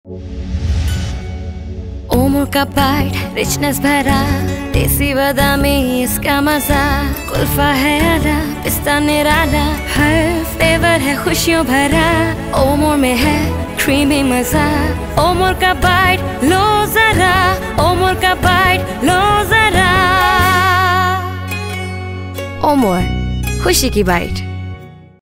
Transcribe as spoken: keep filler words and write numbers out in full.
उम्र का bite richness भरा, देसी बादामी इसका मजा, कुल्फा है आला पिस्ता निराला, हर फ्लेवर है खुशियों भरा। उम्र में है क्रीमी मजा, उम्र का बाइट लो जरा, उम्र का बाइट लो जरा। उम्र खुशी की बाइट।